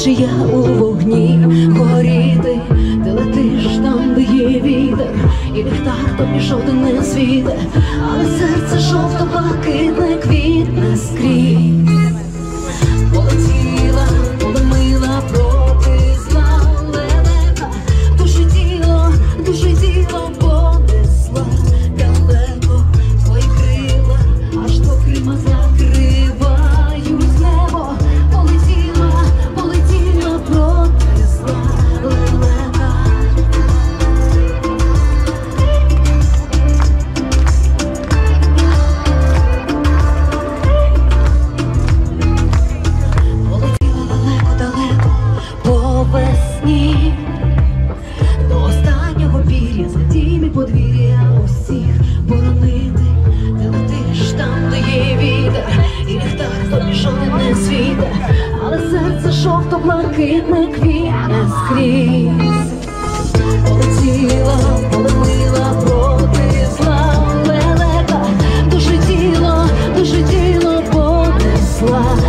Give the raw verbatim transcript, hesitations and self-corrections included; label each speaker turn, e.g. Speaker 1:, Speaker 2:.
Speaker 1: наче я у вогні горіти. Ти летиш там, де є вітер, і ліхтар тобі жовтий не світе, але серце жовто-блакитне квітне скрізь. Полетіла, полемила проти зла лелека, душу тіло, душу тіло понесла далеко. Твої крила, аж до Крима закривають небо. Полетіла, полетіла проти зла лелека. Полетіла далеко-далеко по весні, до останнього пір'я за дім і подвір'я усіх боронити. Ти летиш там, де є вітер, і ліхтар тобі жовтий не світе, але серце жовто-блакитне квітне скрізь. Полетіла, полетіла проти зла лелека, душу тіло, душу тіло понесла